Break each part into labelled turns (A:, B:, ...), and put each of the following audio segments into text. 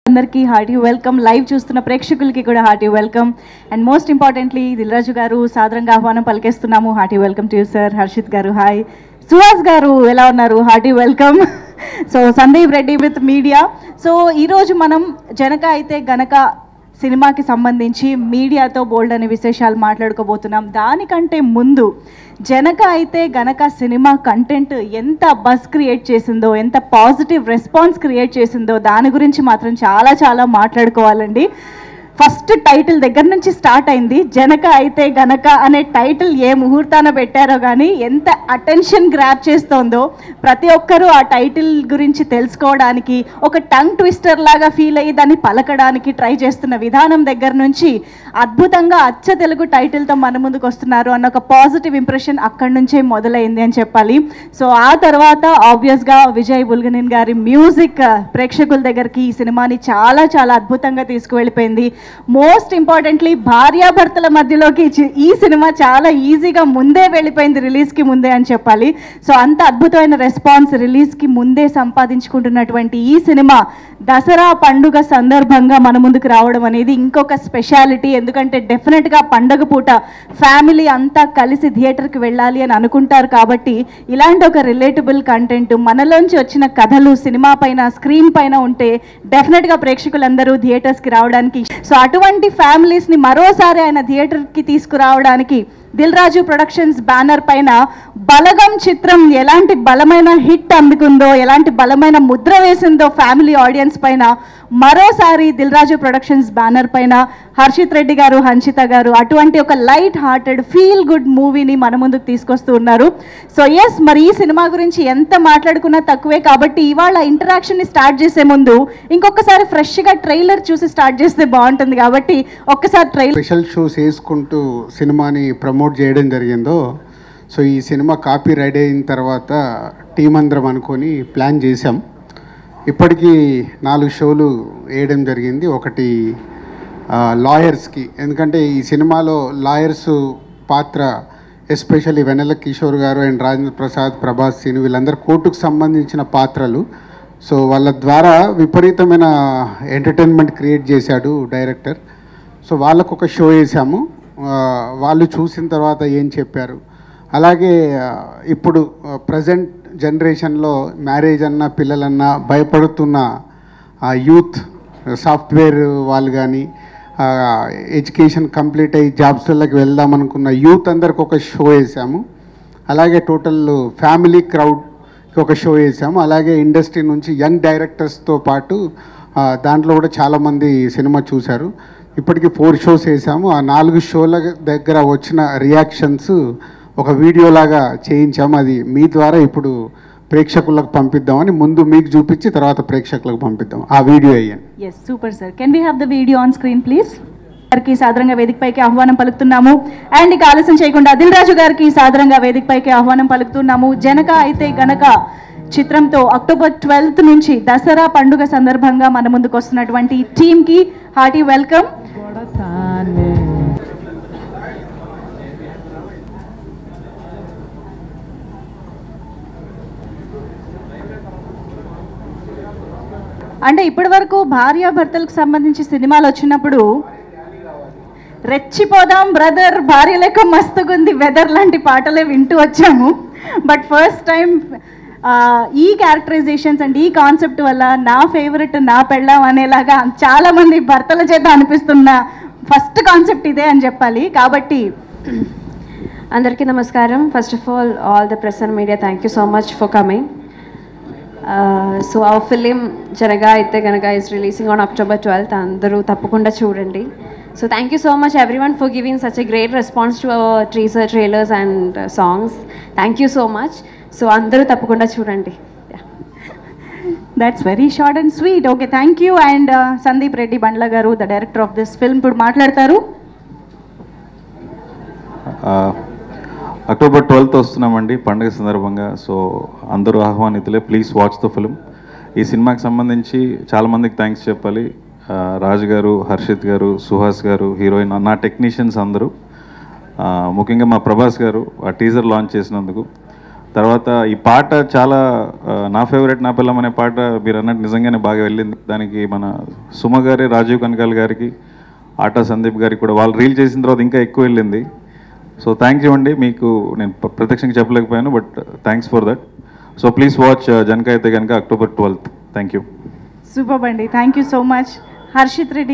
A: అందరికీ hearty welcome. Live చూస్తున్న ప్రేక్షకులకి కూడా hearty welcome. And most importantly Dil Raju గారు సాదరంగా ఆహ్వానం పలికేస్తున్నాము. Hearty welcome to you sir. Harshith గారు హాయ్. సుహాస్ గారు ఎలా ఉన్నారు? Hearty welcome. So Sandeep Reddy with media. So ఈరోజు మనం జనక అయితే గనక సినిమాకి సంబంధించి మీడియాతో బోల్డ్ అనే విశేషాలు మాట్లాడుకోబోతున్నాం. దానికంటే ముందు జనక అయితే గనక సినిమా కంటెంట్ ఎంత బజ్ క్రియేట్ చేసిందో, ఎంత పాజిటివ్ రెస్పాన్స్ క్రియేట్ చేసిందో దాని గురించి మాత్రం చాలా చాలా మాట్లాడుకోవాలండి. ఫస్ట్ టైటిల్ దగ్గర నుంచి స్టార్ట్ అయింది. జనక అయితే గనక అనే టైటిల్ ఏ ముహూర్తాన పెట్టారో కానీ ఎంత అటెన్షన్ గ్రాప్ చేస్తోందో, ప్రతి ఒక్కరూ ఆ టైటిల్ గురించి తెలుసుకోవడానికి ఒక టంగ్ ట్విస్టర్ లాగా ఫీల్ అయ్యి దాన్ని పలకడానికి ట్రై చేస్తున్న విధానం దగ్గర నుంచి అద్భుతంగా అచ్చ తెలుగు టైటిల్తో మన ముందుకు వస్తున్నారు అన్న ఒక పాజిటివ్ ఇంప్రెషన్ అక్కడి నుంచే మొదలైంది అని చెప్పాలి. సో ఆ తర్వాత ఆబ్వియస్గా విజయ్ బుల్గనిన్ గారి మ్యూజిక్ ప్రేక్షకుల దగ్గరికి ఈ సినిమాని చాలా చాలా అద్భుతంగా తీసుకువెళ్ళిపోయింది. మోస్ట్ ఇంపార్టెంట్లీ భార్యాభర్తల మధ్యలోకి ఈ సినిమా చాలా ఈజీగా ముందే వెళ్ళిపోయింది రిలీజ్కి ముందే అని చెప్పాలి. సో అంత అద్భుతమైన రెస్పాన్స్ రిలీజ్కి ముందే సంపాదించుకుంటున్నటువంటి ఈ సినిమా దసరా పండుగ సందర్భంగా మన ముందుకు రావడం అనేది ఇంకొక స్పెషాలిటీ. ఎందుకంటే డెఫినెట్గా పండుగ పూట ఫ్యామిలీ అంతా కలిసి థియేటర్కి వెళ్ళాలి అని అనుకుంటారు. కాబట్టి ఇలాంటి ఒక రిలేటబుల్ కంటెంట్ మనలోంచి వచ్చిన కథలు సినిమా పైన స్క్రీన్ పైన ఉంటే డెఫినెట్గా ప్రేక్షకులందరూ థియేటర్స్కి రావడానికి, సో అటువంటి ఫ్యామిలీస్ని మరోసారి ఆయన థియేటర్కి తీసుకురావడానికి దిల్రాజు ప్రొడక్షన్స్ బ్యానర్ పైన బలగం చిత్రం ఎలాంటి బలమైన హిట్ అందుకుందో, ఎలాంటి బలమైన ముద్ర వేసిందో ఫ్యామిలీ ఆడియన్స్ పైన, మరోసారి దిల్రాజు ప్రొడక్షన్స్ బ్యానర్ పైన హర్షిత్ రెడ్డి గారు, హన్షిత గారు అటువంటి ఒక లైట్ హార్టెడ్ ఫీల్ గుడ్ మూవీని మన ముందుకు తీసుకొస్తూ ఉన్నారు. సో ఎస్, మరి ఈ సినిమా గురించి ఎంత మాట్లాడుకున్నా తక్కువే. కాబట్టి ఇవాళ ఇంటరాక్షన్ని స్టార్ట్ చేసే ముందు ఇంకొకసారి ఫ్రెష్గా ట్రైలర్ చూసి స్టార్ట్ చేస్తే బాగుంటుంది. కాబట్టి ఒక్కసారి ట్రైలర్
B: స్పెషల్ షోస్ వేసుకుంటూ సినిమాని ప్రమోట్ చేయడం జరిగిందో, సో ఈ సినిమా కాపీ రెడీ అయిన తర్వాత టీం అందరం అనుకొని ప్లాన్ చేసాం. ఇప్పటికీ 4 షోలు వేయడం జరిగింది. ఒకటి లాయర్స్కి, ఎందుకంటే ఈ సినిమాలో లాయర్స్ పాత్ర ఎస్పెషల్లీ వెన్నెల కిషోర్ గారు అండ్ రాజేంద్ర ప్రసాద్, ప్రభాస్, సీను వీళ్ళందరూ కోర్టుకు సంబంధించిన పాత్రలు. సో వాళ్ళ ద్వారా విపరీతమైన ఎంటర్టైన్మెంట్ క్రియేట్ చేశాడు డైరెక్టర్. సో వాళ్ళకు ఒక షో వేసాము. వాళ్ళు చూసిన తర్వాత ఏం చెప్పారు, అలాగే ఇప్పుడు ప్రజెంట్ జనరేషన్లో మ్యారేజ్ అన్న పిల్లలన్నా భయపడుతున్న యూత్, సాఫ్ట్వేర్ వాళ్ళు కానీ ఎడ్యుకేషన్ కంప్లీట్ అయ్యి జాబ్స్లకి వెళ్దామనుకున్న యూత్ అందరికి ఒక షో వేసాము. అలాగే టోటల్ ఫ్యామిలీ క్రౌడ్కి ఒక షో వేసాము. అలాగే ఇండస్ట్రీ నుంచి యంగ్ డైరెక్టర్స్తో పాటు దాంట్లో కూడా చాలామంది సినిమా చూశారు. ఇప్పటికీ 4 షోస్ వేసాము. ఆ 4 షోల దగ్గర వచ్చిన రియాక్షన్స్ ఒక వీడియోలాగా చేయించాము. అది మీ ద్వారా ఇప్పుడు ప్రేక్షకులకు పంపిద్దామని, ముందు మీకు చూపించి తర్వాత ప్రేక్షకులకు పంపిద్దాం. ఆ వీడియో అయ్యాను.
A: Yes, super sir. Can we have the video on screen please? గారికి సాదరంగా వేదికపైకి ఆహ్వానం పలుకుతున్నాము. అండ్ ఇక ఆలస్యం చేయకుండా దిల్రాజు గారికి సాదరంగా వేదికపైకి ఆహ్వానం పలుకుతున్నాము. జనక అయితే గనక చిత్రంతో అక్టోబర్ 12th నుంచి దసరా పండుగ సందర్భంగా మన ముందుకు వస్తున్నటువంటి టీమ్కి హార్టీ వెల్కమ్. అంటే ఇప్పటి వరకు భార్యాభర్తలకు సంబంధించి సినిమాలు వచ్చినప్పుడు రెచ్చిపోదాం బ్రదర్, భార్య లెక్క మస్తుగుంది వెదర్ లాంటి పాటలే వింటూ వచ్చాము. బట్ ఫస్ట్ టైం ఈ క్యారెక్టరైజేషన్స్ అండ్ ఈ కాన్సెప్ట్ వల్ల నా ఫేవరెట్ నా పెళ్ళాం అనేలాగా చాలామంది భర్తల చేత అనిపిస్తున్న ఫస్ట్ కాన్సెప్ట్ ఇదే అని చెప్పాలి. కాబట్టి
C: అందరికీ నమస్కారం. First of all the press and media, thank you so much for coming. So our film Janaka Aithe Ganaka is releasing on October 12th. అందరూ తప్పకుండా చూడండి. So thank you so much everyone for giving such a great response to our teaser, trailers and songs. Thank you so much. So అందరూ తప్పకుండా చూడండి.
A: That's very short and sweet. Okay, thank you. And Sandeep Reddy Bandla గారు, the director of this film, ఇప్పుడు మాట్లాడతారు.
D: October 12th వస్తున్నామండి పండుగ సందర్భంగా. So అందరూ ఆహ్వానితులే, ప్లీజ్ వాచ్ ద ఫిల్మ్. ఈ సినిమాకి సంబంధించి చాలామందికి థ్యాంక్స్ చెప్పాలి. రాజు గారు, హర్షిత్ గారు, సుహాస్ గారు, హీరోయిన్, నా టెక్నీషియన్స్ అందరూ, ముఖ్యంగా మా ప్రభాస్ గారు ఆ టీజర్ లాంచ్ చేసినందుకు. తర్వాత ఈ పాట చాలా నా ఫేవరెట్ నా పిల్లం అనే పాట మీరు అన్నట్టు నిజంగానే బాగా వెళ్ళింది. దానికి మన సుమ గారి, రాజీవ్ కనకాల్ గారికి, ఆటా సందీప్ గారికి కూడా వాళ్ళు రీల్ చేసిన తర్వాత ఇంకా ఎక్కువ వెళ్ళింది. సో థ్యాంక్ యూ అండి. మీకు నేను ప్రత్యక్షంగా చెప్పలేకపోయాను, but thanks for that. So please watch Janaka Aithe Kanuka October 12th. Thank you.
A: Super అండి, thank you so much. Harshith Reddy.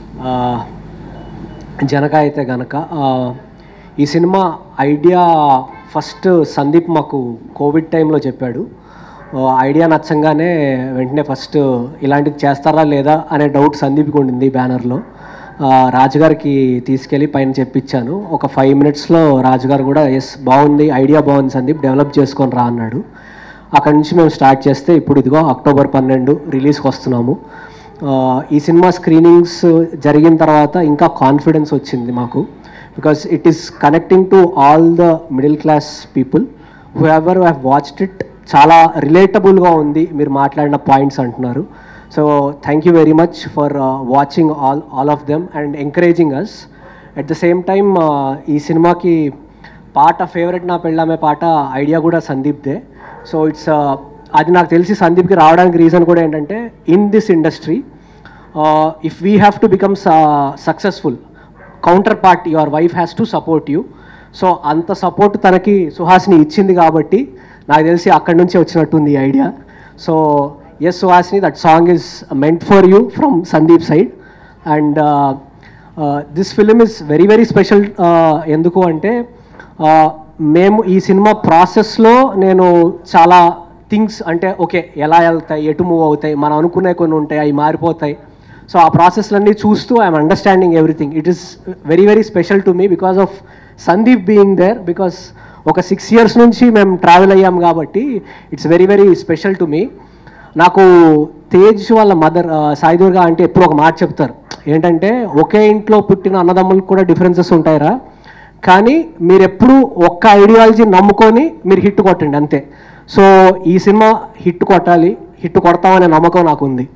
E: Janaka Aithe Kanuka ఈ సినిమా ఐడియా ఫస్ట్ సందీప్ మాకు కోవిడ్ టైంలో చెప్పాడు. ఐడియా నచ్చంగానే వెంటనే ఫస్ట్ ఇలాంటిది చేస్తారా లేదా అనే డౌట్ సందీప్కి ఉండింది. బ్యానర్లో రాజుగారికి తీసుకెళ్ళి పైన చెప్పించాను. ఒక 5 minutesలో రాజుగారు కూడా ఎస్ బాగుంది, ఐడియా బాగుంది సందీప్, డెవలప్ చేసుకొని రా అన్నాడు. అక్కడి నుంచి మేము స్టార్ట్ చేస్తే ఇప్పుడు ఇదిగో October 12 రిలీజ్కి వస్తున్నాము. ఈ సినిమా స్క్రీనింగ్స్ జరిగిన తర్వాత ఇంకా కాన్ఫిడెన్స్ వచ్చింది మాకు. Because it is connecting to all the middle class people whoever have watched it. చాలా రిలేటబుల్గా ఉంది మీరు మాట్లాడిన పాయింట్స్ అంటున్నారు. So thank you very much for watching all of them and encouraging us. At the same time ఈ సినిమాకి పాట favourite నా పెళ్ళామే పాట ఐడియా కూడా సందీప్దే. సో ఇట్స్ అది నాకు తెలిసి సందీప్కి రావడానికి రీజన్ కూడా ఏంటంటే in this industry if we have to become successful, counterpart your wife has to support you. So అంత సపోర్ట్ తనకి సుహాసిని ఇచ్చింది కాబట్టి నాకు తెలిసి అక్కడి నుంచే వచ్చినట్టుంది ఈ idea. So yes Suhasini, that song is meant for you from Sandeep side. And this film is very very special. ఎందుకు అంటే మేము ఈ సినిమా ప్రాసెస్లో నేను చాలా థింగ్స్ అంటే ఓకే ఎలా వెళ్తాయి, ఎటు మూవ్ అవుతాయి, మనం అనుకునే కొన్ని ఉంటాయి, అవి మారిపోతాయి. సో ఆ ప్రాసెస్లన్నీ చూస్తూ I'm understanding everything. It is very very special to me because of Sandeep being there. Because ఒక 6 years నుంచి మేము ట్రావెల్ అయ్యాం కాబట్టి it's very very special to me. నాకు తేజ్ వాళ్ళ మదర్ సాయిదుర్గా అంటే ఎప్పుడు ఒక మాట చెప్తారు ఏంటంటే, ఒకే ఇంట్లో పుట్టిన అన్నదమ్ములకు కూడా డిఫరెన్సెస్ ఉంటాయిరా, కానీ మీరు ఎప్పుడు ఒక్క ఐడియాలజీ నమ్ముకొని మీరు హిట్ కొట్టండి అంతే. సో ఈ సినిమా హిట్ కొట్టాలి, హిట్ కొడతామనే నమ్మకం నాకు ఉంది.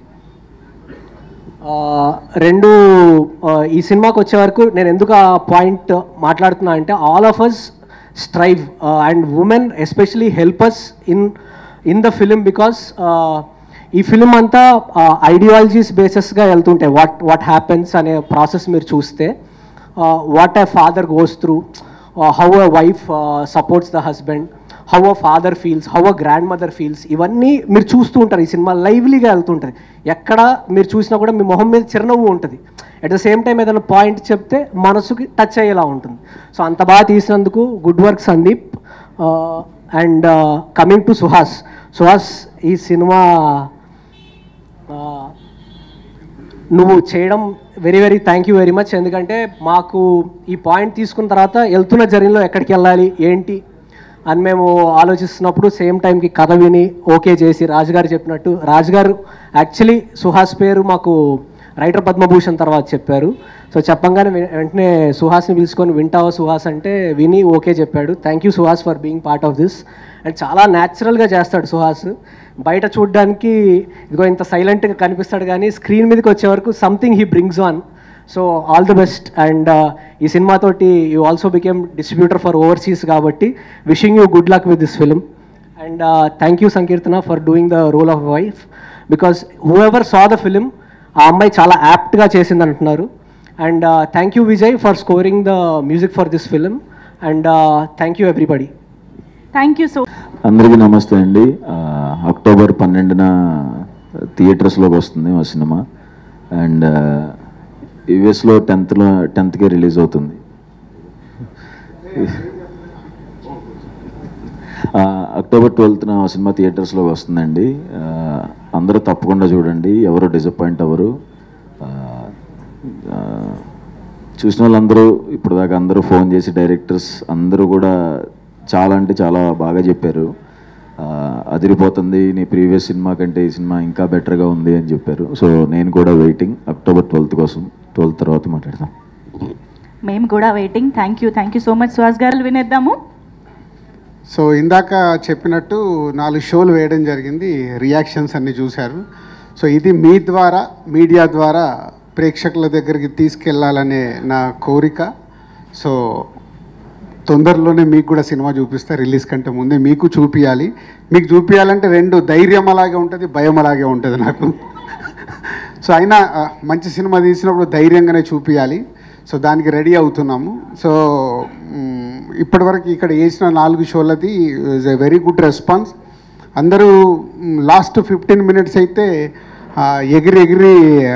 E: ఈ సినిమాకి వచ్చే వరకు నేను ఎందుకు ఆ పాయింట్ మాట్లాడుతున్నా అంటే all of us strive and women especially help us in the film. Because ఈ ఫిలిం అంతా ఐడియాలజీస్ బేసెస్గా వెళ్తుంటాయి. వాట్ హ్యాపెన్స్ అనే ప్రాసెస్ మీరు చూస్తే what a father goes through, how a wife supports the husband, how a father feels, how a grandmother feels, ఇవన్నీ మీరు చూస్తూ ఉంటారు. ఈ సినిమా లైవ్లీగా వెళ్తుంటుంది. ఎక్కడ మీరు చూసినా కూడా మీ మొహం మీద చిరునవ్వు ఉంటుంది. అట్ ద సేమ్ టైం ఏదైనా పాయింట్ చెప్తే మనసుకి టచ్ అయ్యేలా ఉంటుంది. సో అంత బాగా తీసినందుకు good work Sandeep. And coming to Suhas, ఈ సినిమా నువ్వు చేయడం very very thank you very much. ఎందుకంటే మాకు ఈ పాయింట్ తీసుకున్న తర్వాత వెళ్తున్న జర్నీలో ఎక్కడికి వెళ్ళాలి ఏంటి అని మేము ఆలోచిస్తున్నప్పుడు సేమ్ టైంకి కథ విని ఓకే చేసి రాజుగారు చెప్పినట్టు, రాజుగారు యాక్చువల్లీ సుహాస్ పేరు మాకు రైటర్ పద్మభూషణ్ తర్వాత చెప్పారు. సో చెప్పంగానే వెంటనే సుహాస్ని పిలుచుకొని వింటావా సుహాస్ అంటే విని ఓకే చెప్పాడు. Thank you Suhas for being part of this. And చాలా న్యాచురల్గా చేస్తాడు సుహాస్. బయట చూడడానికి ఇదిగో ఇంత సైలెంట్గా కనిపిస్తాడు, కానీ స్క్రీన్ మీదకి వచ్చే వరకు something he brings on. So all the best. And ఈ సినిమాతోటి you also became distributor for overseas కాబట్టి wishing you good luck with this film. And thank you Sankeerthana for doing the role of wife. Because whoever saw the film ఆ అమ్మాయి చాలా యాప్ట్గా చేసింది అంటున్నారు. And thank you Vijay for scoring the music for this film. And thank you everybody.
A: Thank you so.
F: అందరికీ నమస్తే అండి. October 12న థియేటర్స్లోకి వస్తుంది మా సినిమా. అండ్ యూఎస్లో 10th రిలీజ్ అవుతుంది. October 12న మా సినిమా థియేటర్స్లోకి వస్తుందండి. అందరూ తప్పకుండా చూడండి, ఎవరు డిసప్పాయింట్ అవ్వరు. చూసిన వాళ్ళందరూ ఇప్పుడు దాకా అందరూ ఫోన్ చేసి డైరెక్టర్స్ అందరూ కూడా చాలా అంటే చాలా బాగా చెప్పారు. అదిరిపోతుంది, నీ ప్రీవియస్ సినిమా కంటే ఈ సినిమా ఇంకా బెటర్గా ఉంది అని చెప్పారు. సో నేను కూడా వెయిటింగ్ October 12th కోసం. 12th తర్వాత మాట్లాడదాం.
A: మేము కూడా waiting. Thank you so much. Suhas garu వినేద్దాము.
B: సో ఇందాక చెప్పినట్టు 4 షోలు వేయడం జరిగింది, రియాక్షన్స్ అన్నీ చూశారు. సో ఇది మీ ద్వారా, మీడియా ద్వారా ప్రేక్షకుల దగ్గరికి తీసుకెళ్లాలనే నా కోరిక. సో తొందరలోనే మీకు కూడా సినిమా చూపిస్తా, రిలీజ్ కంటే ముందే మీకు చూపించాలి. మీకు చూపించాలంటే రెండు, ధైర్యం అలాగే ఉంటుంది, భయం అలాగే ఉంటుంది నాకు. సో అయినా మంచి సినిమా తీసినప్పుడు ధైర్యంగానే చూపించాలి. సో దానికి రెడీ అవుతున్నాము. సో ఇప్పటివరకు ఇక్కడ వేసిన 4 షోలది is a very good response. అందరూ లాస్ట్ 15 మినిట్స్ అయితే ఎగిరి ఎగిరి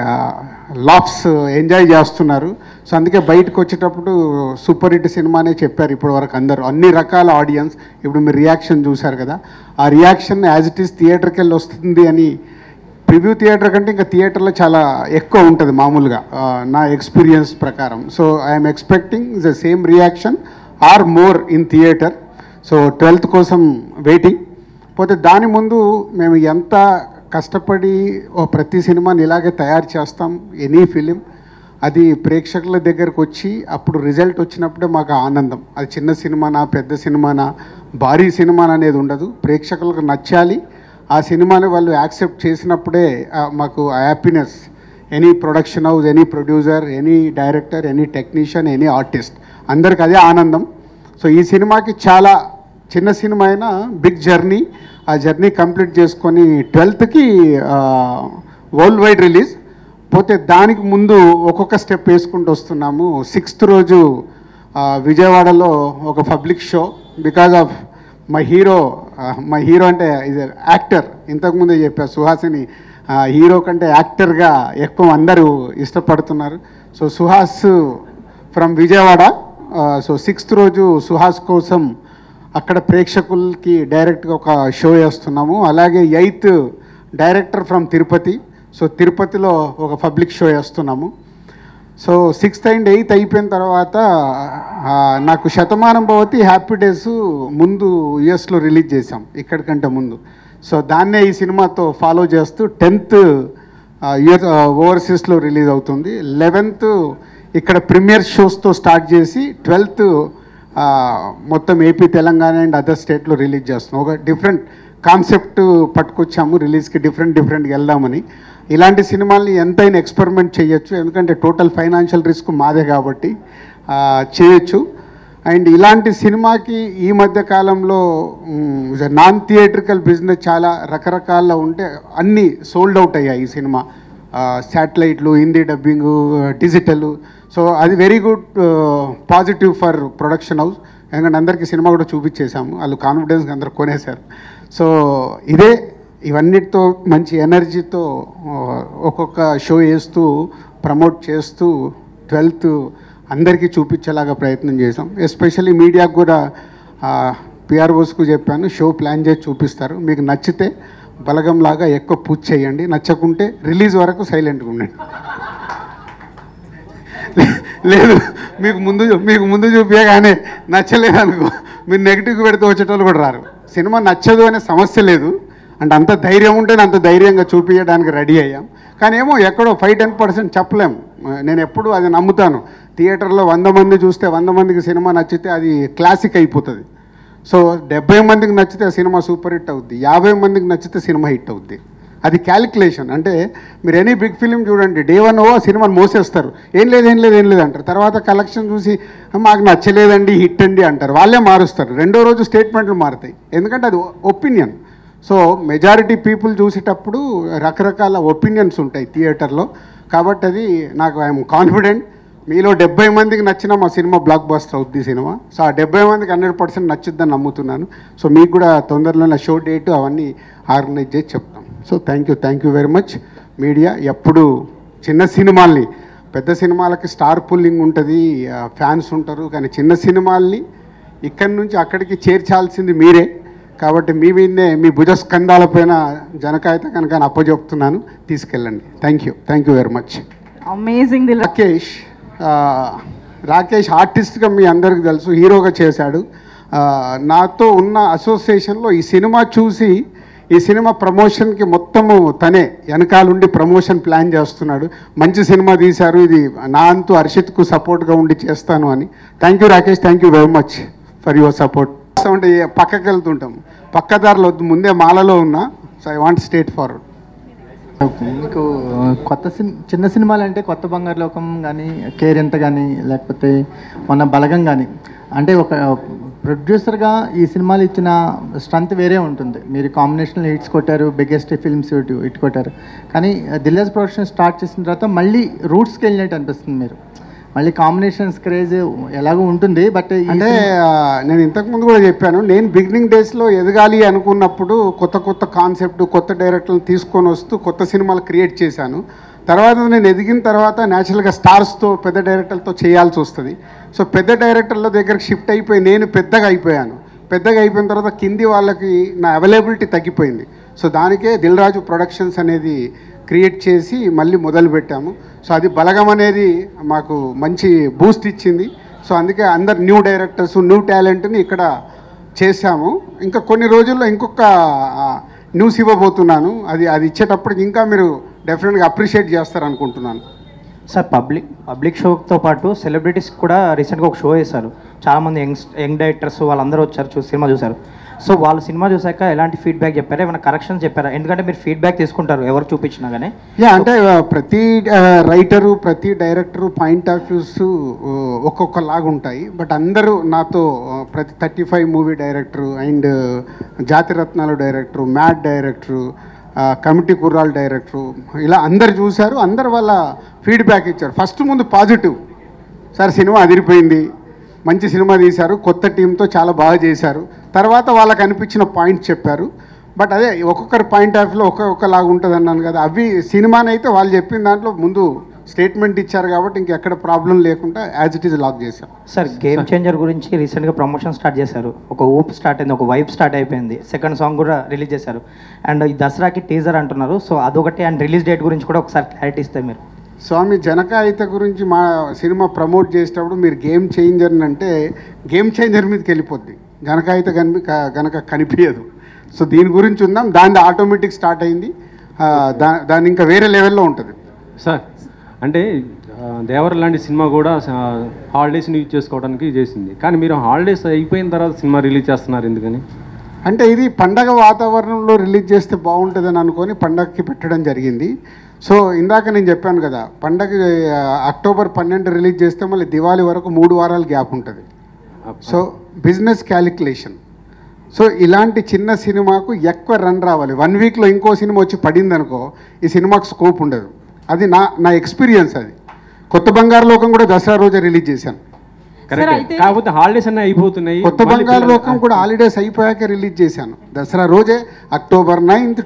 B: లాఫ్స్ ఎంజాయ్ చేస్తున్నారు. సో అందుకే బయటకు వచ్చేటప్పుడు సూపర్ హిట్ సినిమానే చెప్పారు ఇప్పటివరకు అందరూ, అన్ని రకాల ఆడియన్స్. ఇప్పుడు మీరు రియాక్షన్ చూశారు కదా, ఆ రియాక్షన్ యాజ్ ఇట్ ఈస్ థియేటర్కి వెళ్ళి వస్తుంది అని. ప్రివ్యూ థియేటర్ కంటే ఇంకా థియేటర్లో చాలా ఎక్కువ ఉంటుంది మామూలుగా నా ఎక్స్పీరియన్స్ ప్రకారం. So I'm expecting the same reaction or more in theatre. So 12th కోసం వెయిటింగ్. పోతే దాని ముందు మేము ఎంత కష్టపడి ప్రతి సినిమాని ఇలాగే తయారు చేస్తాం, ఎనీ ఫిలిం అది ప్రేక్షకుల దగ్గరకు వచ్చి అప్పుడు రిజల్ట్ వచ్చినప్పుడే మాకు ఆనందం. అది చిన్న సినిమానా, పెద్ద సినిమానా, భారీ సినిమానా అనేది ఉండదు. ప్రేక్షకులకు నచ్చాలి, ఆ సినిమాని వాళ్ళు యాక్సెప్ట్ చేసినప్పుడే మాకు happiness. Any production house, any producer, any director, any technician, any artist, అందరికి అదే ఆనందం. సో ఈ సినిమాకి చాలా చిన్న సినిమా అయినా బిగ్ జర్నీ. ఆ జర్నీ కంప్లీట్ చేసుకొని 12th వరల్డ్ వైడ్ రిలీజ్. పోతే దానికి ముందు ఒక్కొక్క స్టెప్ వేసుకుంటూ వస్తున్నాము. 6th రోజు విజయవాడలో ఒక public show. Because of my hero అంటే ఈజ్ యాక్టర్. ఇంతకుముందే చెప్పా, సుహాసిని హీరో కంటే యాక్టర్గా ఎక్కువ అందరూ ఇష్టపడుతున్నారు. So Suhas from Vijayawada. So 6th రోజు సుహాస్ కోసం అక్కడ ప్రేక్షకులకి డైరెక్ట్గా ఒక షో వేస్తున్నాము. అలాగే 8th director from Tirupati. So తిరుపతిలో ఒక పబ్లిక్ షో వేస్తున్నాము. సో 6th and 8th అయిపోయిన తర్వాత నాకు శతమానం భవతి, హ్యాపీ డేస్ ముందు యుఎస్లో రిలీజ్ చేశాం ఇక్కడికంటే ముందు. సో దాన్నే ఈ సినిమాతో ఫాలో చేస్తూ 10th యుఎస్ ఓవర్సీస్లో రిలీజ్ అవుతుంది. 11th ఇక్కడ ప్రీమియర్ షోస్తో స్టార్ట్ చేసి 12th మొత్తం ఏపీ, తెలంగాణ అండ్ అదర్ స్టేట్లో రిలీజ్ చేస్తున్నాం. ఒక డిఫరెంట్ కాన్సెప్ట్ పట్టుకొచ్చాము రిలీజ్కి, డిఫరెంట్గా వెళ్దామని. ఇలాంటి సినిమాల్ని ఎంతైనా ఎక్స్పెరిమెంట్ చేయొచ్చు, ఎందుకంటే టోటల్ ఫైనాన్షియల్ రిస్క్ మాదే కాబట్టి చేయొచ్చు. అండ్ ఇలాంటి సినిమాకి ఈ మధ్య కాలంలో నాన్ థియేట్రికల్ బిజినెస్ చాలా రకరకాల ఉంటే అన్నీ సోల్డ్ అవుట్ అయ్యాయి. ఈ సినిమా శాటిలైట్లు, హిందీ డబ్బింగు, డిజిటల్. సో అది very good positive for production house. ఎందుకంటే అందరికీ సినిమా కూడా చూపించేశాము, వాళ్ళు కాన్ఫిడెన్స్గా అందరు కొనేశారు. సో ఇవన్నిటితో మంచి ఎనర్జీతో ఒక్కొక్క షో వేస్తూ ప్రమోట్ చేస్తూ 12th అందరికీ చూపించేలాగా ప్రయత్నం చేసాం. ఎస్పెషల్లీ మీడియాకు కూడా పిఆర్ఓస్కు చెప్పాను, షో ప్లాన్ చేసి చూపిస్తారు. మీకు నచ్చితే బలగంలాగా ఎక్కువ పూజ చేయండి, నచ్చకుంటే రిలీజ్ వరకు సైలెంట్గా ఉండండి. లేదు మీకు ముందు చూపించగానే నచ్చలేదు అనుకో, మీరు నెగిటివ్గా పెడితే వచ్చేటోళ్ళు కూడా రారు. సినిమా నచ్చదు అనే సమస్య లేదు. అంటే అంత ధైర్యం ఉంటేనే అంత ధైర్యంగా చూపించడానికి రెడీ అయ్యాం. కానీ ఏమో ఎక్కడో 5-10% చెప్పలేము. నేను ఎప్పుడు అది నమ్ముతాను. థియేటర్లో 100 మంది చూస్తే 100 మందికి సినిమా నచ్చితే అది క్లాసిక్ అయిపోతుంది. సో 70 మందికి నచ్చితే ఆ సినిమా సూపర్ హిట్ అవుద్ది, 50 మందికి నచ్చితే సినిమా హిట్ అవుద్ది. అది క్యాలిక్యులేషన్. అంటే మీరు ఎనీ బిగ్ ఫిలిం చూడండి, డే 1 సినిమాని మోసేస్తారు, ఏం లేదు అంటారు. తర్వాత కలెక్షన్ చూసి మాకు నచ్చలేదండి, హిట్ అండి అంటారు, వాళ్ళే మారుస్తారు. రెండో రోజు స్టేట్మెంట్లు మారుతాయి, ఎందుకంటే అది ఒపీనియన్. సో మెజారిటీ పీపుల్ చూసేటప్పుడు రకరకాల ఒపీనియన్స్ ఉంటాయి థియేటర్లో. కాబట్టి అది నాకు ఐఎమ్ కాన్ఫిడెంట్ మీలో 70 మందికి నచ్చిన మా సినిమా బ్లాక్ బస్టర్ అవుద్ది సినిమా. సో ఆ 70 మందికి 100% నచ్చుద్దని నమ్ముతున్నాను. సో మీకు కూడా తొందరలో షో డేట్ అవన్నీ ఆర్గనైజ్ చేసి చెప్తాం. So thank you very much media. ఎప్పుడు చిన్న సినిమాల్ని, పెద్ద సినిమాలకి స్టార్ పుల్లింగ్ ఉంటుంది, ఫ్యాన్స్ ఉంటారు, కానీ చిన్న సినిమాల్ని ఇక్కడి నుంచి అక్కడికి చేర్చాల్సింది మీరే. కాబట్టి మీ మీదే, మీ భుజస్కంధాలపైన జనకాయత కనుక అప్పచెప్తున్నాను, తీసుకెళ్ళండి. Thank you very much.
A: Amazing.
B: Rakesh ఆర్టిస్ట్గా మీ అందరికీ తెలుసు, హీరోగా చేశాడు. నాతో ఉన్న అసోసియేషన్లో ఈ సినిమా చూసి ఈ సినిమా ప్రమోషన్కి మొత్తము తనే వెనకాలండి ప్రమోషన్ ప్లాన్ చేస్తున్నాడు. మంచి సినిమా తీశారు, ఇది నా అంతు హర్షిత్కు సపోర్ట్గా ఉండి చేస్తాను అని. Thank you Rakesh, thank you very much for your support. అంటే పక్కకి వెళ్తుంటాం, పక్కదారులు వద్దు, ముందే మాలలో ఉన్నా. So I want straight forward.
G: మీకు చిన్న సినిమాలు అంటే కొత్త బంగారు లోకం కానీ, కేర్ ఎంత కానీ, లేకపోతే మొన్న బలగం కానీ, అంటే ఒక ప్రొడ్యూసర్గా ఈ సినిమాలు ఇచ్చిన స్ట్రెంత్ వేరే ఉంటుంది. మీరు కాంబినేషనల్ హిట్స్ కొట్టారు, బిగ్గెస్ట్ ఫిల్మ్స్ హిట్ కొట్టారు. కానీ దిల్రాజ్ ప్రొడక్షన్ స్టార్ట్ చేసిన తర్వాత మళ్ళీ రూట్స్కి వెళ్ళినట్టు అనిపిస్తుంది. మీరు మళ్ళీ కాంబినేషన్స్ క్రేజ్ ఎలాగో ఉంటుంది. బట్
B: అంటే నేను ఇంతకుముందు కూడా చెప్పాను, నేను బిగినింగ్ డేస్లో ఎదగాలి అనుకున్నప్పుడు కొత్త కొత్త కాన్సెప్ట్, కొత్త డైరెక్టర్లను తీసుకొని వస్తూ కొత్త సినిమాలు క్రియేట్ చేశాను. తర్వాత నేను ఎదిగిన తర్వాత న్యాచురల్గా స్టార్స్తో, పెద్ద డైరెక్టర్లతో చేయాల్సి వస్తుంది. సో పెద్ద డైరెక్టర్ల దగ్గరికి షిఫ్ట్ అయిపోయి నేను పెద్దగా అయిపోయాను. పెద్దగా అయిపోయిన తర్వాత కింది వాళ్ళకి నా అవైలబిలిటీ తగ్గిపోయింది. సో దానికే దిల్రాజు ప్రొడక్షన్స్ అనేది క్రియేట్ చేసి మళ్ళీ మొదలుపెట్టాము. సో అది బలగం అనేది మాకు మంచి బూస్ట్ ఇచ్చింది. సో అందుకే అందరు న్యూ డైరెక్టర్స్, న్యూ టాలెంట్ని ఇక్కడ చేశాము. ఇంకా కొన్ని రోజుల్లో ఇంకొక న్యూస్ ఇవ్వబోతున్నాను. అది ఇచ్చేటప్పటికి ఇంకా మీరు డెఫినెట్గా అప్రిషియేట్ చేస్తారనుకుంటున్నాను.
H: సార్ పబ్లిక్ షోతో పాటు సెలబ్రిటీస్ కూడా రీసెంట్గా ఒక షో వేశారు. చాలామంది యంగ్ డైరెక్టర్స్ వాళ్ళందరూ వచ్చారు, సినిమా చూశారు. సో వాళ్ళు సినిమా చూసాక ఎలాంటి ఫీడ్బ్యాక్ చెప్పారా, ఏమైనా కరెక్షన్స్ చెప్పారా? ఎందుకంటే మీరు ఫీడ్బ్యాక్ తీసుకుంటారు ఎవరు చూపించినా కానీ.
B: అంటే ప్రతి రైటరు, ప్రతి డైరెక్టరు పాయింట్ ఆఫ్ వ్యూస్ ఒక్కొక్కలాగా ఉంటాయి. బట్ అందరూ నాతో ప్రతి 35 movie director and Jathiratnalu director, mad director, committee Kurrollu director, ఇలా అందరు చూశారు. అందరు వాళ్ళ ఫీడ్బ్యాక్ ఇచ్చారు. ఫస్ట్ ముందు పాజిటివ్, సార్ సినిమా అదిరిపోయింది, మంచి సినిమా తీశారు, కొత్త టీంతో చాలా బాగా చేశారు. తర్వాత వాళ్ళకి అనిపించిన పాయింట్ చెప్పారు. బట్ అదే ఒక్కొక్కరి పాయింట్ ఆఫ్ వ్యూలో ఒక్కొక్కలాగా ఉంటుంది అన్నాను కదా. అవి సినిమానైతే వాళ్ళు చెప్పిన దాంట్లో ముందు స్టేట్మెంట్ ఇచ్చారు కాబట్టి ఇంకెక్కడ ప్రాబ్లం లేకుండా యాజ్ ఇట్ ఈజ్ లాక్ చేశాం.
H: సార్ గేమ్ చేంజర్ గురించి రీసెంట్గా ప్రమోషన్ స్టార్ట్ చేశారు. ఒక ఊప్ స్టార్ట్ అయింది, ఒక వైబ్ స్టార్ట్ అయిపోయింది. సెకండ్ సాంగ్ కూడా రిలీజ్ చేశారు. అండ్ ఈ దసరాకి టీజర్ అంటున్నారు. సో అదొకటి, అండ్ రిలీజ్ డేట్ గురించి కూడా ఒకసారి క్లారిటీ ఇస్తే మీరు.
B: స్వామి జనకాయిత గురించి మా సినిమా ప్రమోట్ చేసేటప్పుడు మీరు గేమ్ చేంజర్ అంటే గేమ్ చేంజర్ మీదకి వెళ్ళిపోద్ది, జనకాయిత గనక కనిపించదు. సో దీని గురించి ఉందాం, దాని ఆటోమేటిక్ స్టార్ట్ అయింది, దాని ఇంకా వేరే లెవెల్లో ఉంటుంది.
I: సార్ అంటే దేవర లాంటి సినిమా కూడా హాలిడేస్ని యూజ్ చేసుకోవడానికి చేసింది, కానీ మీరు హాలిడేస్ అయిపోయిన తర్వాత సినిమా రిలీజ్ చేస్తున్నారు ఎందుకని?
B: అంటే ఇది పండగ వాతావరణంలో రిలీజ్ చేస్తే బాగుంటుందని అనుకొని పండగకి పెట్టడం జరిగింది. సో ఇందాక నేను చెప్పాను కదా, పండగ అక్టోబర్ 12 రిలీజ్ చేస్తే మళ్ళీ దివాళీ వరకు 3 వారాల గ్యాప్ ఉంటుంది. So business calculation. సో ఇలాంటి చిన్న సినిమాకు ఎక్కువ రన్ రావాలి. 1 వీక్లో ఇంకో సినిమా వచ్చి పడింది అనుకో, ఈ సినిమాకు స్కోప్ ఉండదు. అది నా ఎక్స్పీరియన్స్. అది కొత్త బంగారు లోకం కూడా దసరా రోజే రిలీజ్ చేశాను.
I: కాకపోతే హాలిడేస్ అన్నీ అయిపోతున్నాయి.
B: కొత్త బంగారు లోకం కూడా హాలిడేస్ అయిపోయాక రిలీజ్ చేశాను. దసరా రోజే అక్టోబర్ 9,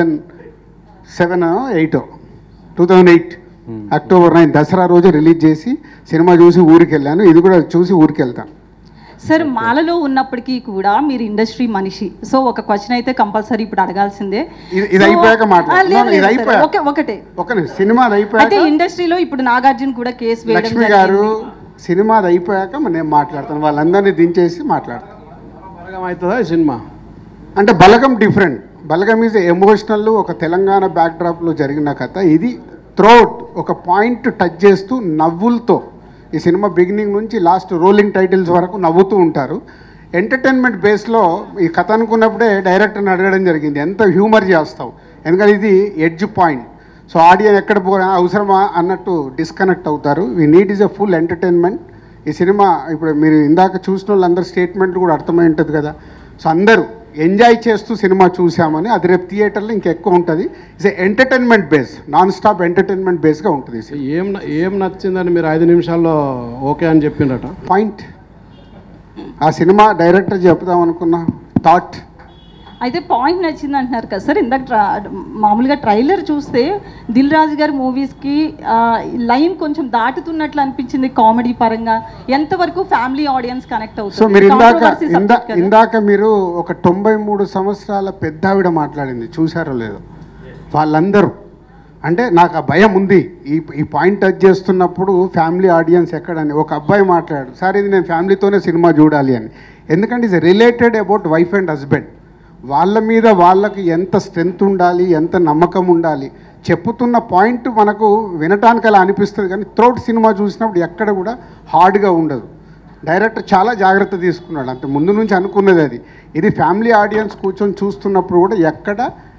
B: 2008 అక్టోబర్ 9 దసరా రోజే రిలీజ్ చేసి సినిమా చూసి ఊరికి వెళ్ళాను. ఇది కూడా చూసి ఊరికి వెళ్తాను.
A: సార్ మాలలో ఉన్నప్పటికీ కూడా మీరు ఇండస్ట్రీ మనిషి. సో ఒక క్వశ్చన్ అయితే కంపల్సరీ ఇప్పుడు అడగాల్సిందే.
B: ఇది అయిపోయాక
A: ఒకటే
B: సినిమా
A: అయితే ఇండస్ట్రీలో ఇప్పుడు నాగార్జున కూడా కేసు వేయడం
B: లక్ష్మి గారు సినిమా అయిపోయాక నేను మాట్లాడతాను, వాళ్ళందరినీ దించేసి మాట్లాడతాను.
I: బలగం అవుతుందా సినిమా
B: అంటే Balagam different. Balagam is emotional, ఒక తెలంగాణ బ్యాక్డ్రాప్లో జరిగిన కథ. ఇది త్రోట్ ఒక పాయింట్ టచ్ చేస్తూ నవ్వులతో ఈ సినిమా బిగినింగ్ నుంచి లాస్ట్ రోలింగ్ టైటిల్స్ వరకు నవ్వుతూ ఉంటారు. ఎంటర్టైన్మెంట్ బేస్లో ఈ కథ అనుకున్నప్పుడే డైరెక్టర్ని అడగడం జరిగింది, ఎంత హ్యూమర్ చేస్తావు, ఎందుకంటే ఇది ఎడ్జ్ పాయింట్. సో ఆడియన్స్ ఎక్కడ అవసరమా అన్నట్టు డిస్కనెక్ట్ అవుతారు. We need is a full entertainment. ఈ సినిమా ఇప్పుడు మీరు ఇందాక చూసిన వాళ్ళందరూ స్టేట్మెంట్లు కూడా అర్థమై ఉంటుంది కదా. సో అందరూ ఎంజాయ్ చేస్తూ సినిమా చూసామని, అది రేపు థియేటర్లో ఇంకెక్కువ ఉంటుంది. It's entertainment base, non stop entertainment బేస్గా ఉంటుంది.
I: ఏం నచ్చిందని మీరు 5 నిమిషాల్లో ఓకే అని చెప్పిండట
B: పాయింట్. ఆ సినిమా డైరెక్టర్ చెప్దాం అనుకున్న థాట్.
A: అయితే పాయింట్ నచ్చింది అంటున్నారు కదా సార్. ఇందాక మామూలుగా ట్రైలర్ చూస్తే దిల్ రాజు గారి మూవీస్కి లైన్ కొంచెం దాటుతున్నట్లు అనిపించింది కామెడీ పరంగా. ఎంతవరకు ఫ్యామిలీ ఆడియన్స్ కనెక్ట్ అవుతుంది?
B: సో మీరు ఇందాక మీరు ఒక 93 సంవత్సరాల పెద్ద ఆవిడ మాట్లాడింది, చూసారో లేదో? వాళ్ళందరూ అంటే నాకు ఆ భయం ఉంది, ఈ పాయింట్ టచ్ చేస్తున్నప్పుడు ఫ్యామిలీ ఆడియన్స్ ఎక్కడని. ఒక అబ్బాయి మాట్లాడు, సార్ ఇది నేను ఫ్యామిలీతోనే సినిమా చూడాలి అని. ఎందుకంటే ఇది related about wife and husband. వాళ్ళ మీద వాళ్ళకి ఎంత స్ట్రెంగ్త్ ఉండాలి, ఎంత నమ్మకం ఉండాలి. చెప్పుతున్న పాయింట్ మనకు వినటానికి అలా అనిపిస్తుంది, కానీ త్రోట్ సినిమా చూసినప్పుడు ఎక్కడ కూడా హార్డ్గా ఉండదు. డైరెక్టర్ చాలా జాగ్రత్త తీసుకున్నాడు, అంత ముందు నుంచి అనుకున్నది అది. ఇది ఫ్యామిలీ ఆడియన్స్ కూర్చొని చూస్తున్నప్పుడు కూడా ఎక్కడ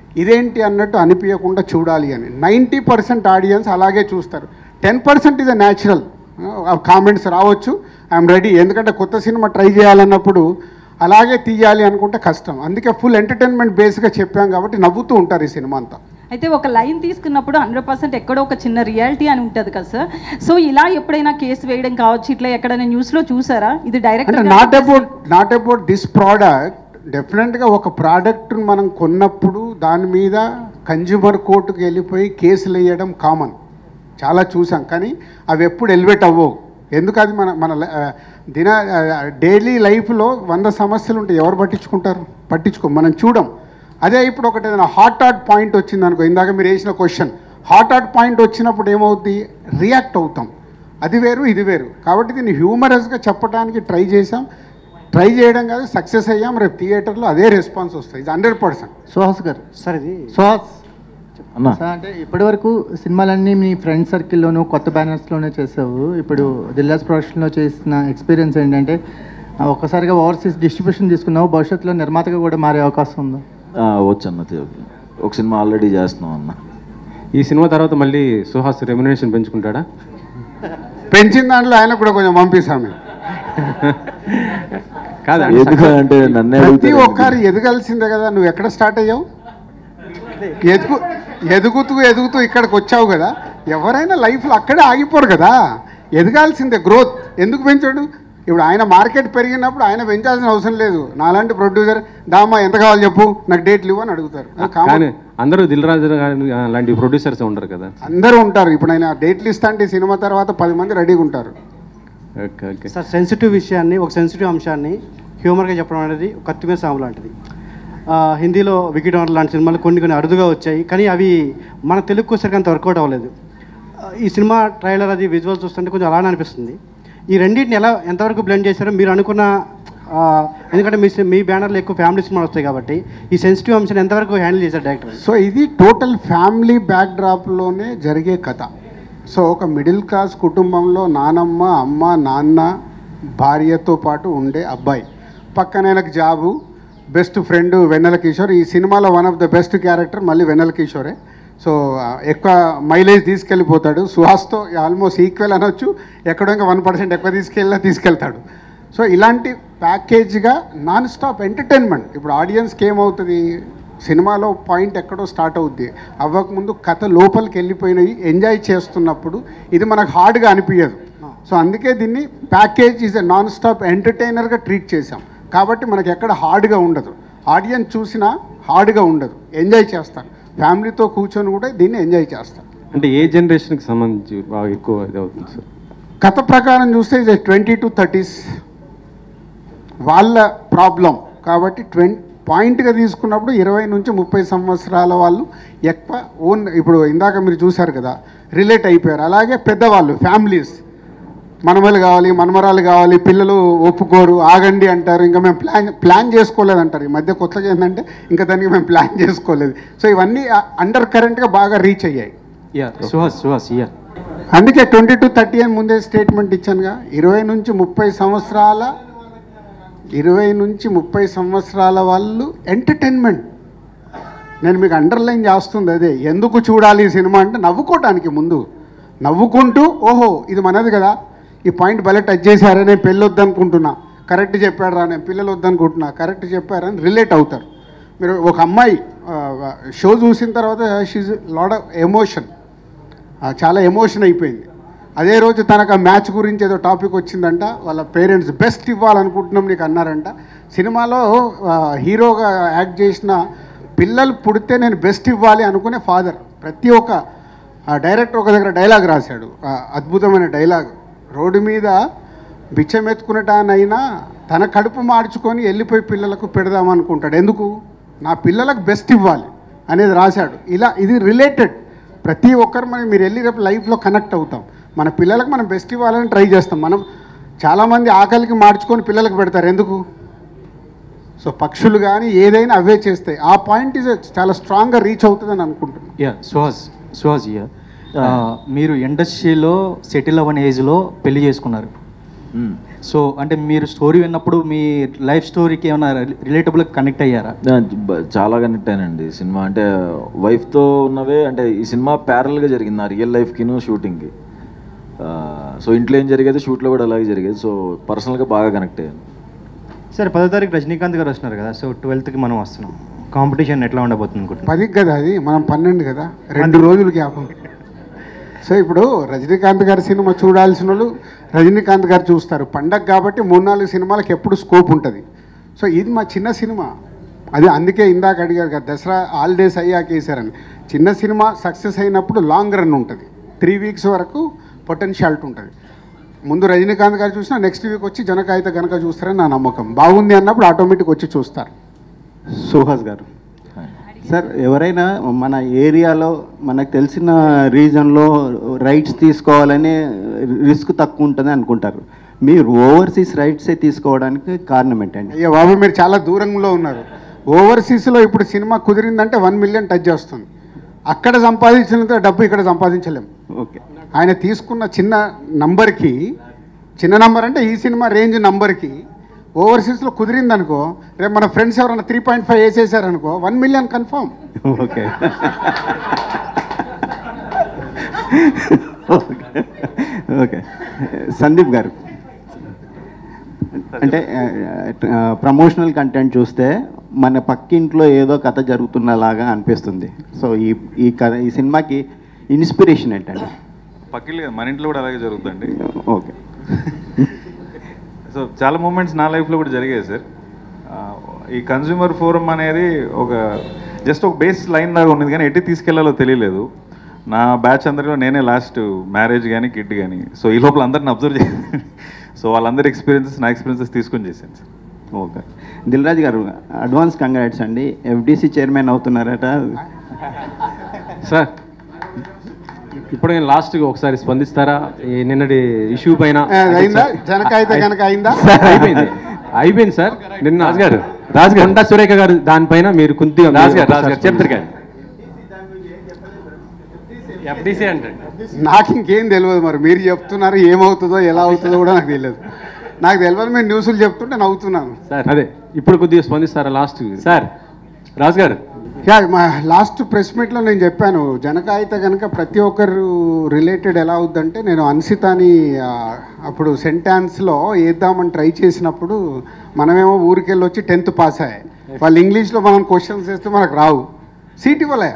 B: ఇదేంటి అన్నట్టు అనిపించకుండా చూడాలి అని. 90% ఆడియన్స్ అలాగే చూస్తారు. 10% ఇస్ అ న్యాచురల్ కామెంట్స్ రావచ్చు, ఐఎమ్ రెడీ. ఎందుకంటే కొత్త సినిమా ట్రై చేయాలన్నప్పుడు అలాగే తీయాలి అనుకుంటే కష్టం. అందుకే ఫుల్ ఎంటర్టైన్మెంట్ బేస్గా చెప్పాం కాబట్టి నవ్వుతూ ఉంటారు ఈ సినిమా అంతా.
A: అయితే ఒక లైన్ తీసుకున్నప్పుడు 100% ఎక్కడో ఒక చిన్న రియాలిటీ అని ఉంటుంది కదా సార్. సో ఇలా ఎప్పుడైనా కేసు వేయడం కావచ్చు, ఇట్లా ఎక్కడైనా న్యూస్లో చూసారా? ఇది డైరెక్ట్
B: అంటే నాట్ అబౌట్ దిస్ ప్రోడక్ట్. డెఫినెట్గా ఒక ప్రోడక్ట్ మనం కొన్నప్పుడు దాని మీద కన్జ్యూమర్ కోర్టుకు వెళ్ళిపోయి కేసులు వేయడం కామన్, చాలా చూసాం. కానీ అవి ఎప్పుడు ఎలివేట్ అవ్వవు. ఎందుకు? అది మన డైలీ లైఫ్లో 100 సమస్యలు ఉంటాయి, ఎవరు పట్టించుకో, మనం చూడం. అదే ఇప్పుడు ఒకటి ఏదైనా హాట్ పాయింట్ వచ్చింది అనుకో, ఇందాక మీరు వేసిన క్వశ్చన్, హాట్ పాయింట్ వచ్చినప్పుడు ఏమవుద్ది, రియాక్ట్ అవుతాం. అది వేరు ఇది వేరు. కాబట్టి దీన్ని హ్యూమరస్గా చెప్పడానికి ట్రై చేయడం కాదు, సక్సెస్ అయ్యాం. రేపు థియేటర్లో అదే రెస్పాన్స్ వస్తుంది, ఇది 100%.
G: సుహాస్ గారు,
H: సార్ ఇది
G: సుహాస్
F: అన్నా
G: సార్, అంటే ఇప్పటివరకు సినిమాలన్నీ మీ ఫ్రెండ్ సర్కిల్లోనూ కొత్త బ్యానర్స్లోనే చేసావు. ఇప్పుడు దిల్రాజ్ ప్రొడక్షన్లో చేసిన ఎక్స్పీరియన్స్ ఏంటంటే ఒక్కసారిగా ఓవర్సీస్ డిస్ట్రిబ్యూషన్ తీసుకున్నావు, భవిష్యత్తులో నిర్మాతగా కూడా మారే అవకాశం ఉందా?
F: వచ్చన్న, ఒక సినిమా ఆల్రెడీ చేస్తున్నాం అన్న.
I: ఈ సినిమా తర్వాత మళ్ళీ సుహాస్ రెమ్యునరేషన్ పెంచుకుంటాడా?
B: పెంచిన దాంట్లో ఆయన కూడా కొంచెం పంపిస్తాము.
I: కాదు
F: ఎందుకంటే నన్నే
B: ప్రతి ఒక్కరు ఎదగాల్సిందే కదా. నువ్వు ఎక్కడ స్టార్ట్ అయ్యావు? ఎదుగుతూ ఇక్కడికి వచ్చావు కదా. ఎవరైనా లైఫ్లో అక్కడే ఆగిపోరు కదా, ఎదగాల్సిందే. గ్రోత్ ఎందుకు పెంచాడు? ఇప్పుడు ఆయన మార్కెట్ పెరిగినప్పుడు ఆయన పెంచాల్సిన అవసరం లేదు. నాలాంటి ప్రొడ్యూసర్ దామా ఎంత కావాలి చెప్పు, నాకు డేట్లు ఇవ్వు అని అడుగుతారు.
I: కానీ అందరూ దిల్ రాజు లాంటి ప్రొడ్యూసర్స్ ఉండరు కదా.
B: అందరూ ఉంటారు. ఇప్పుడు ఆయన డేట్లు ఇస్తా అంటే సినిమా తర్వాత 10 మంది రెడీగా ఉంటారు.
I: ఓకే ఓకే
H: సార్, సెన్సిటివ్ విషయాన్ని, ఒక సెన్సిటివ్ అంశాన్ని హ్యూమర్గా చెప్పడం అనేది కత్తిమీద సాము లాంటిది. హిందీలో వికెట్ ఓనర్ లాంటి సినిమాలు కొన్ని అరుదుగా వచ్చాయి, కానీ అవి మన తెలుగుకు వచ్చేసరికి అంత వర్కౌట్ అవ్వలేదు. ఈ సినిమా ట్రైలర్ అది విజువల్ చూస్తుంటే కొంచెం అలానే అనిపిస్తుంది. ఈ రెండింటిని ఎంతవరకు బ్లెండ్ చేశారో మీరు అనుకున్న, ఎందుకంటే మీ బ్యానర్లో ఎక్కువ ఫ్యామిలీ సినిమాలు వస్తాయి కాబట్టి ఈ సెన్సిటివ్ అంశాన్ని ఎంతవరకు హ్యాండిల్ చేశారు డైరెక్టర్?
B: సో ఇది టోటల్ ఫ్యామిలీ బ్యాక్డ్రాప్లోనే జరిగే కథ. సో ఒక మిడిల్ క్లాస్ కుటుంబంలో నానమ్మ, అమ్మ, నాన్న, భార్యతో పాటు ఉండే అబ్బాయి, పక్కన ఆయనకు job, best friend Vennela Kishore. ఈ సినిమాలో one of the best character మళ్ళీ వెన్నెల కిషోరే. సో ఎక్కువ మైలేజ్ తీసుకెళ్ళిపోతాడు. సుహాస్తో ఆల్మోస్ట్ ఈక్వల్ అనొచ్చు, ఎక్కడో ఇంకా 1% ఎక్కువ తీసుకెళ్తాడు. సో ఇలాంటి ప్యాకేజ్గా నాన్ స్టాప్ ఎంటర్టైన్మెంట్. ఇప్పుడు ఆడియన్స్కి ఏమవుతుంది, సినిమాలో పాయింట్ ఎక్కడో స్టార్ట్ అవుద్ది, అవ్వకముందు కథ లోపలికి వెళ్ళిపోయినవి ఎంజాయ్ చేస్తున్నప్పుడు ఇది మనకు హార్డ్గా అనిపించదు. సో అందుకే దీన్ని package is a non stop ఎంటర్టైనర్గా ట్రీట్ చేసాం. కాబట్టి మనకి ఎక్కడ హార్డ్గా ఉండదు, ఆడియన్స్ చూసినా హార్డ్గా ఉండదు, ఎంజాయ్ చేస్తారు. ఫ్యామిలీతో కూర్చొని కూడా దీన్ని ఎంజాయ్ చేస్తారు.
I: అంటే ఏ జనరేషన్కి సంబంధించి బాగా ఎక్కువ ఇది అవుతుంది సార్?
B: కథ ప్రకారం చూస్తే ఇది 20 to 30s వాళ్ళ ప్రాబ్లం. కాబట్టి పాయింట్గా తీసుకున్నప్పుడు 20 నుంచి 30 సంవత్సరాల వాళ్ళు ఎక్కువ ఓన్. ఇప్పుడు ఇందాక మీరు చూశారు కదా, రిలేట్ అయిపోయారు. అలాగే పెద్దవాళ్ళు, ఫ్యామిలీస్, మనమలు కావాలి, మనమరాలు కావాలి, పిల్లలు ఒప్పుకోరు, ఆగండి అంటారు. ఇంకా మేము ప్లాన్ చేసుకోలేదు అంటారు. ఈ మధ్య కొత్తగా ఏంటంటే ఇంకా దానికి మేము ప్లాన్ చేసుకోలేదు. సో ఇవన్నీ అండర్ కరెంట్గా బాగా రీచ్ అయ్యాయి. అందుకే 20 to 30 అని ముందే స్టేట్మెంట్ ఇచ్చానుగా. 20 నుంచి 30 సంవత్సరాల వాళ్ళు ఎంటర్టైన్మెంట్. నేను మీకు అండర్లైన్ చేస్తుంది అదే. ఎందుకు చూడాలి ఈ సినిమా అంటే నవ్వుకోవటానికి, ముందు నవ్వుకుంటూ ఓహో ఇది మనది కదా, ఈ పాయింట్ భలే టచ్ చేశారా, నేను పెళ్ళి వద్దనుకుంటున్నా, కరెక్ట్ చెప్పాడు రా, నేను పిల్లలు వద్దనుకుంటున్నా, కరెక్ట్ చెప్పారని రిలేట్ అవుతారు. మీరు ఒక అమ్మాయి షో చూసిన తర్వాత షీజ్ లాట్ ఆఫ్ ఎమోషన్, చాలా ఎమోషన్ అయిపోయింది. అదే రోజు తనకు ఆ మ్యాచ్ గురించి ఏదో టాపిక్ వచ్చిందంట, వాళ్ళ పేరెంట్స్ బెస్ట్ ఇవ్వాలనుకుంటున్నాం నీకు అన్నారంట. సినిమాలో హీరోగా యాక్ట్ చేసిన పిల్లలు పుడితే నేను బెస్ట్ ఇవ్వాలి అనుకునే ఫాదర్. ప్రతి ఒక్క డైరెక్టర్ ఒక దగ్గర డైలాగ్ రాశాడు, అద్భుతమైన డైలాగ్. రోడ్డు మీద బిచ్చమెత్తుకునేటానైనా తన కడుపు మార్చుకొని వెళ్ళిపోయి పిల్లలకు పెడదామనుకుంటాడు. ఎందుకు? నా పిల్లలకు బెస్ట్ ఇవ్వాలి అనేది రాశాడు. ఇది రిలేటెడ్. ప్రతి ఒక్కరు మీరు వెళ్ళి రేపు లైఫ్లో కనెక్ట్ అవుతాం. మన పిల్లలకు మనం బెస్ట్ ఇవ్వాలని ట్రై చేస్తాం. మనం చాలామంది ఆకలికి మార్చుకొని పిల్లలకు పెడతారు. ఎందుకు? సో పక్షులు కానీ ఏదైనా అవే చేస్తాయి. ఆ పాయింట్ ఇది చాలా స్ట్రాంగ్గా రీచ్ అవుతుందని అనుకుంటున్నాను.
J: సుహాస్ మీరు ఇండస్ట్రీలో సెటిల్ అవ్వని ఏజ్లో పెళ్లి చేసుకున్నారు. సో అంటే మీరు స్టోరీ విన్నప్పుడు మీ లైఫ్ స్టోరీకి ఏమైనా రిలేటబుల్ కనెక్ట్ అయ్యారా?
F: చాలా కనెక్ట్ అయినండి సినిమా. అంటే వైఫ్తో ఉన్నవే, అంటే ఈ సినిమా ప్యారల్గా జరిగింది నా రియల్ లైఫ్కిను షూటింగ్కి. సో ఇంట్లో ఏం జరిగేది షూట్లో కూడా అలాగే జరిగేది. సో పర్సనల్గా బాగా కనెక్ట్ అయ్యాను.
H: సరే 10వ తారీఖు రజనీకాంత్ గారు వస్తున్నారు కదా, సో 12కి మనం వస్తున్నాం. కాంపిటీషన్ ఎట్లా ఉండబోతుంది అనుకుంటున్నాం?
B: 10కి కదా, అది మనం 12 కదా, 2 రోజులు గ్యాప్. సో ఇప్పుడు రజనీకాంత్ గారి సినిమా చూడాల్సిన వాళ్ళు రజనీకాంత్ గారు చూస్తారు. పండగ కాబట్టి 3-4 సినిమాలకు ఎప్పుడు స్కోప్ ఉంటుంది. సో ఇది మా చిన్న సినిమా, అది అందుకే ఇందాక అడిగారు కదా దసరా హాలిడేస్ అయ్యాక వేసారని. చిన్న సినిమా సక్సెస్ అయినప్పుడు లాంగ్ రన్ ఉంటుంది, 3 వీక్స్ వరకు పొటెన్షియాలిటీ ఉంటుంది. ముందు రజనీకాంత్ గారు చూసినా నెక్స్ట్ వీక్ వచ్చి జనకాయిత కనుక చూస్తారని నా నమ్మకం. బాగుంది అన్నప్పుడు ఆటోమేటిక్ వచ్చి చూస్తారు.
K: సుహాస్ గారు సార్, ఎవరైనా మన ఏరియాలో మనకు తెలిసిన రీజన్లో రైట్స్ తీసుకోవాలని రిస్క్ తక్కువ ఉంటుంది అనుకుంటారు. మీరు ఓవర్సీస్ రైట్సే తీసుకోవడానికి కారణం ఏంటండి?
B: అయ్యో బాబు, మీరు చాలా దూరంలో ఉన్నారు. ఓవర్సీస్లో ఇప్పుడు సినిమా కుదిరిందంటే 1 మిలియన్ టచ్ చేస్తుంది. అక్కడ సంపాదించినంత డబ్బు ఇక్కడ సంపాదించలేము.
K: ఓకే,
B: ఆయన తీసుకున్న చిన్న నంబర్కి, చిన్న నంబర్ అంటే ఈ సినిమా రేంజ్ నంబర్కి ఓవర్సీస్లో కుదిరిందనుకో, రేపు మన ఫ్రెండ్స్ ఎవరైనా 3.5 వేసేసారనుకో 1 million confirm.
K: Okay okay Sandeep garu, అంటే ప్రమోషనల్ కంటెంట్ చూస్తే మన పక్కింట్లో ఏదో కథ జరుగుతున్నలాగా అనిపిస్తుంది. సో ఈ సినిమాకి ఇన్స్పిరేషన్ ఏంటండి?
D: పక్కిళ్ళు మన ఇంట్లో కూడా అలాగే జరుగుతుందండి.
K: ఓకే.
D: సో చాలా మూమెంట్స్ నా లైఫ్లో కూడా జరిగాయి సార్. ఈ కన్జ్యూమర్ ఫోరం అనేది జస్ట్ ఒక బేస్ లైన్ లాగా ఉన్నది, కానీ ఎట్టి తీసుకెళ్లాలో తెలియలేదు. నా బ్యాచ్ అందరిలో నేనే లాస్ట్ మ్యారేజ్ కానీ కిడ్ కానీ. సో ఈ లోపల అందరిని అబ్జర్వ్ చేశాను. సో వాళ్ళందరి ఎక్స్పీరియన్సెస్ నా ఎక్స్పీరియన్సెస్ తీసుకొని చేశాను sir.
K: Okay. Dilraj garu, advance congrats అండి, ఎఫ్డీసీ చైర్మన్ అవుతున్నారట
I: సార్. ఇప్పుడు నేను లాస్ట్గా ఒకసారి స్పందిస్తారా? ఈ నిన్నటి ఇష్యూ పైన అయిపోయింది సార్. నిన్న రాజు కొండా సురేఖ గారు దానిపైన మీరు కొద్దిగా చెప్తారు కానీ ఎఫ్డీసీ అంటే
B: నాకు ఇంకేం తెలియదు. మరి మీరు చెప్తున్నారు, ఏమవుతుందో ఎలా అవుతుందో కూడా నాకు తెలియదు. నాకు తెలియదు, మీరు న్యూస్లు చెప్తుంటే నవ్వుతున్నాను
I: సార్. అదే ఇప్పుడు కొద్దిగా స్పందిస్తారా లాస్ట్ సార్? రాజు గారు,
B: మా లాస్ట్ ప్రెస్ మీట్లో నేను చెప్పాను, జనకాయిత కనుక ప్రతి ఒక్కరు రిలేటెడ్ ఎలా అవుద్దంటే, నేను అన్సితాని అప్పుడు సెంటాన్స్లో వేద్దామని ట్రై చేసినప్పుడు మనమేమో ఊరికెళ్ళి వచ్చి 10th పాస్ అయ్యాయి. వాళ్ళు ఇంగ్లీష్లో మనం క్వశ్చన్స్ వేస్తే మనకు రావు, సీట్ ఇవ్వలే.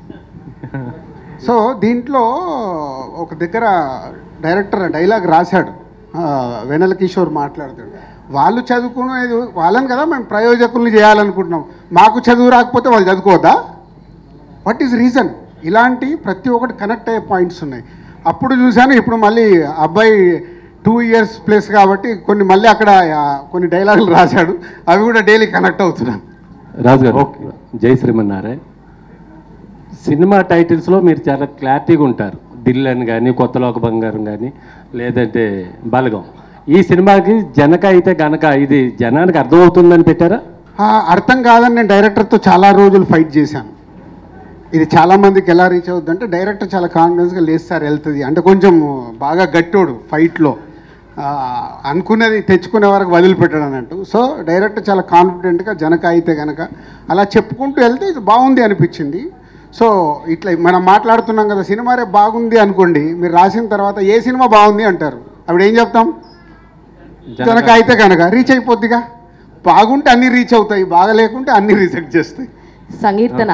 B: సో దీంట్లో ఒక దగ్గర డైరెక్టర్ డైలాగ్ రాశాడు, వెనల్ కిషోర్ మాట్లాడతాడు, వాళ్ళు చదువుకునేది వాళ్ళని కదా మేము ప్రయోజకుల్ని చేయాలనుకుంటున్నాం, మాకు చదువు రాకపోతే వాళ్ళు చదువుకోవద్దా? What is reason? ఇలాంటి ప్రతి ఒక్కటి కనెక్ట్ అయ్యే పాయింట్స్ ఉన్నాయి. అప్పుడు చూశాను, ఇప్పుడు మళ్ళీ అబ్బాయి 2 years ప్లస్ కాబట్టి కొన్ని మళ్ళీ అక్కడ కొన్ని డైలాగులు రాశాడు, అవి కూడా డైలీ కనెక్ట్ అవుతున్నాను.
L: రాజు గారు, జై శ్రీమన్నారాయణ. సినిమా టైటిల్స్లో మీరు చాలా క్లారిటీగా ఉంటారు. దిల్ అని కానీ, కొత్తలోక బంగారం కానీ, లేదంటే బలగం. ఈ సినిమాకి జనక అయితే గనక ఇది జనానికి అర్థమవుతుందని పెట్టారా?
B: అర్థం కాదని నేను డైరెక్టర్తో చాలా రోజులు ఫైట్ చేశాను. ఇది చాలామందికి ఎలా రీచ్ అవుతుంది అంటే, డైరెక్టర్ చాలా కాన్ఫిడెన్స్గా లేదు సార్ వెళ్తుంది అంటే, కొంచెం బాగా గట్టోడు ఫైట్లో, అనుకున్నది తెచ్చుకునే వరకు వదిలిపెట్టాడు అన్నట్టు. సో డైరెక్టర్ చాలా కాన్ఫిడెంట్గా జనక అయితే కనుక అలా చెప్పుకుంటూ వెళ్తే ఇది బాగుంది అనిపించింది. సో ఇట్లా మనం మాట్లాడుతున్నాం కదా, సినిమా రేపు బాగుంది అనుకోండి, మీరు రాసిన తర్వాత ఏ సినిమా బాగుంది అంటారు, అప్పుడు ఏం చెప్తాం? జనక అయితే కనుక రీచ్ అయిపోద్దిగా. బాగుంటే అన్నీ రీచ్ అవుతాయి, బాగా లేకుంటే అన్నీ రిజెక్ట్ చేస్తాయి.
M: సంకీర్తన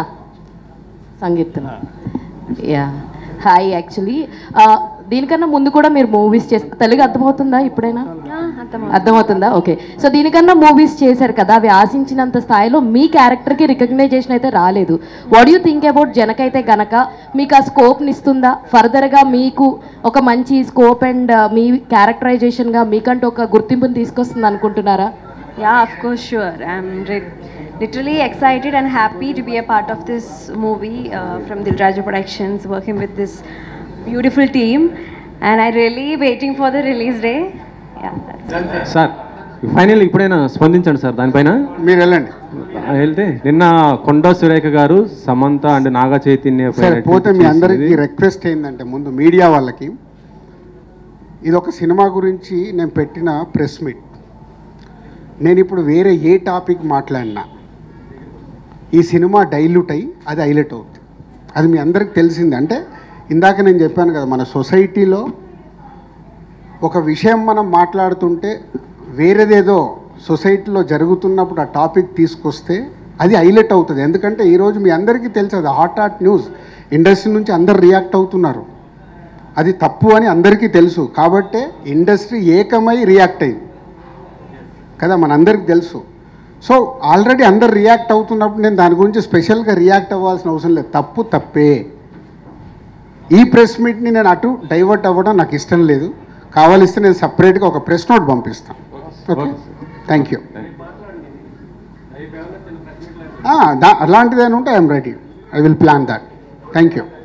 M: యా హాయ్. యాక్చువల్లీ దీనికన్నా ముందు కూడా మీరు మూవీస్ చేస్తారు, తెలుగు అర్థమవుతుందా? ఇప్పుడైనా అర్థమవుతుందా? ఓకే. సో దీనికన్నా మూవీస్ చేశారు కదా, అవి ఆశించినంత స్థాయిలో మీ క్యారెక్టర్కి రికగ్నైజేషన్ అయితే రాలేదు. What you think about Janaka Aithe Ganaka మీకు ఆ స్కోప్ని ఇస్తుందా? ఫర్దర్గా మీకు ఒక మంచి స్కోప్ అండ్ మీ క్యారెక్టరైజేషన్గా మీకంటూ ఒక గుర్తింపుని తీసుకొస్తుంది అనుకుంటున్నారా?
C: Yeah, of course, sure. I'm literally excited and happy to be a part of this movie from Dilraju Productions, working with this beautiful team, and I'm really waiting for the release day. Yeah, that's it.
I: Sir final ఇప్పుడైనా స్పందించండి sir దానిపైన.
B: మీరు వెళ్ళండి.
I: వెళ్తే నిన్న కొండా సురేఖ గారు, Samantha and Naga Chaitanya
B: పోతే మీ అందరికీ రిక్వెస్ట్ ఏంటంటే, ముందు మీడియా వాళ్ళకి ఇది ఒక సినిమా గురించి నేను పెట్టిన ప్రెస్ మీట్. నేను ఇప్పుడు వేరే ఏ టాపిక్ మాట్లాడినా ఈ సినిమా డైల్యూట్ అయ్యి అది హైలైట్ అవుతుంది. అది మీ అందరికి తెలిసింది. అంటే ఇందాక నేను చెప్పాను కదా, మన సొసైటీలో ఒక విషయం మనం మాట్లాడుతుంటే వేరేదేదో సొసైటీలో జరుగుతున్నప్పుడు ఆ టాపిక్ తీసుకొస్తే అది హైలైట్ అవుతుంది. ఎందుకంటే ఈరోజు మీ అందరికీ తెలుసు, అది హాట్ న్యూస్. ఇండస్ట్రీ నుంచి అందరు రియాక్ట్ అవుతున్నారు. అది తప్పు అని అందరికీ తెలుసు. కాబట్టే ఇండస్ట్రీ ఏకమై రియాక్ట్ అయింది కదా, మనందరికీ తెలుసు. సో ఆల్రెడీ అందరు రియాక్ట్ అవుతున్నప్పుడు నేను దాని గురించి స్పెషల్గా రియాక్ట్ అవ్వాల్సిన అవసరం లేదు. తప్పు తప్పే. ఈ ప్రెస్ మీట్ని నేను అటు డైవర్ట్ అవ్వడం నాకు ఇష్టం లేదు. కావాలిస్తే నేను సపరేట్గా ఒక ప్రెస్ నోట్ పంపిస్తాను. Okay, thank you. అలాంటిది ఏమైనా ఉంటే I'm ready. I will plan that. Thank you.